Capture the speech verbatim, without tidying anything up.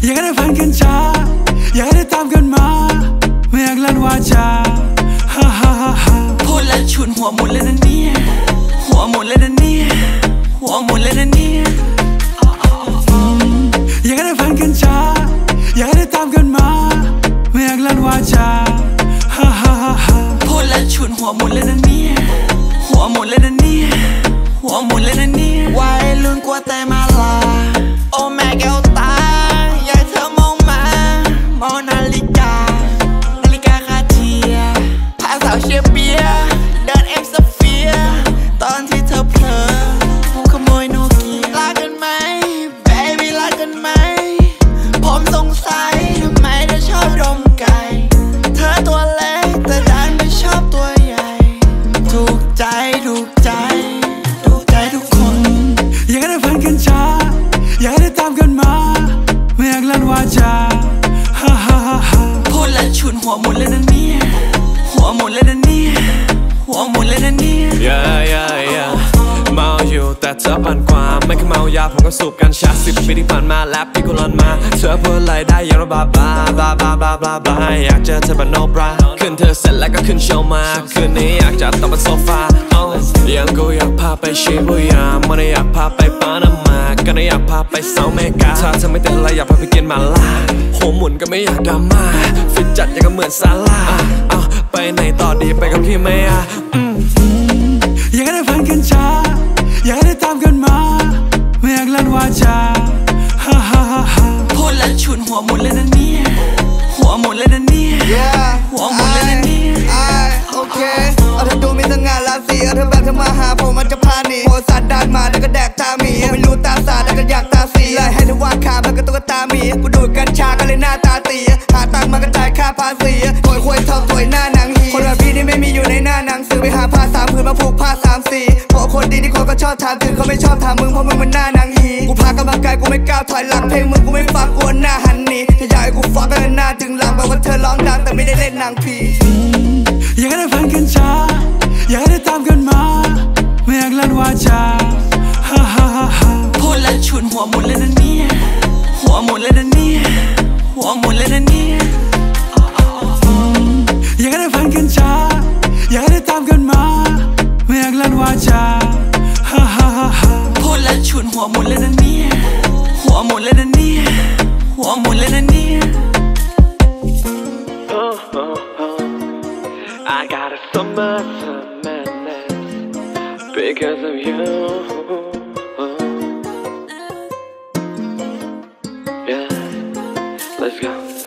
ากได้ฝันกันช้าอยากได้ตามกันมาไม่อยากลั่นวาจาฮ่าฮ่าฮ่าฮ่าพูดแล้วฉุนหัวหมุนเลยนะเนี่ยหัวหมุนเลยนะเนี่ยหัวหมุนเลยนะเนี่ยอยากได้ฝันกันช้าอยากได้ตามกันมาไม่อยากลั่นวาจาฮ่าฮ่าฮ่าฮ่าพูดแล้วฉุนหัวหมุนเลยนะเนี่ยหัวหมุนเลยนะเนี่ยหัวหมุนเลยนะเนี่ยวัยรุ่นกลัวแต่มาลาโอ้แม่แก้วตาอยากเธอมองมามองนาฬิกานาฬิกาคาเทียพาสาวเชียร์เบียเดินเอ็กซ์เฟียตอนที่เธอเผลอผมขโมยโนเกียรักกันไหม baby รักกันไหมผมสงสัยทำไมเธอชอบดมไก่เธอตัวเล็กแต่ดันไม่ชอบตัวใหญ่ถูกใจถูกใจถูกใจทุกคนอยากได้ฝันกันช้าอยากได้ตามกันมาไม่อยากลั่นวาจาฮ่าฮ่าฮ่าฮ่าพูดแล้วฉุนหัวหมุนเลยนะเนี่ยหัวหมุนเลยนะเนี่ยหัวหมุนเลยนะเนี่ย yeah yeah yeah เมาอยู่แต่เธอปั่นกว่าไม่แค่เมายาผมก็สูบกัญชาสิบปีที่ผ่านมาแล้วพี่ก็ร้อนมาเธอพูดอะไรได้อย่างระบาบาบาบาบาบาบาอยากเจอเธอแบบโนบราขึ้นเธอเสร็จแล้วก็ขึ้นโชว์มาคืนนี้อยากจะต้องบนโซฟายังกูอยากพาไปชิบูย่ามันอยากพาไปปานามาก็อยากพาไปเซาท์อเมริกาถ้าเธอไม่ติดอะไรอยากพาไปกินมาล่าหัวหมุนก็ไม่อยากดราม่าฟิตจัดยังก็เหมือนซาร่าไปไหนต่อดีไปกับพี่ไหมอ่ะอยากได้ฝันกันช้าอยากได้ตามกันมาไม่อยากลั่นวาจาฮ่าฮ่าฮ่าฮ่าพูดแล้วฉุนหัวหมุนเลยนะเนี่ยหัวหมุนเลยนะเนี่ยหัวหมุนเลยนะเนี่ยโอเคเอาเธอดูมีสง่าราศีเอาเธอแบบเธอมาหาผมมันจะพาหนีโหสัตว์ด้านมาแล้วก็แดกตาหมีไม่รู้ตาสาแล้วก็อยากตาสีเลยให้เธอวาดขามันก็ตุ๊กตาหมีกูดูดกัญชาก็เลยหน้าตาตีหาตังค์มาก็จ่ายค่าภาษีถอยควยทองถอยหน้าหนังฮีคนแบบพี่นี่ไม่มีอยู่ในหน้าหนังสือไปหาผ้าสามผืนมาผูกผ้าสามสีเพราะคนดีที่คนก็ชอบถามถึงเขาไม่ชอบถามมึงเพราะมึงมันหน้าหนังฮีกูพากำลังกายกูไม่ก้าวถอยหลังเพลงมึงกูไม่ฟังกูหน้าหันหนีถ้าอยากให้กูฟังก็หน้าถึงหลังแปลว่าเธอร้องดังแต่ไม่ได้เล่นหนังผีอยากได้ฝันกันช้าอยากได้ตามกันมาไม่อยากลั่นวาจาฮ่าฮ่าฮ่าฮ่าพูดแล้วฉุนหัวหมุนเลยนะเนี่ยหัวหมุนเลยนะเนี่ยหัวหมุนเลยนะเนี่ยอยากได้ฝันกันช้าอยากได้ตามกันมาไม่อยากลั่นวาจาฮ่าฮ่าฮ่าฮ่าพูดแล้วฉุนหัวหมุนเลยนะเนี่ยหัวหมุนเลยนะเนี่ยหัวหมุนเลยนะเนี่ย I got a summertime madness because of you. Yeah, let's go.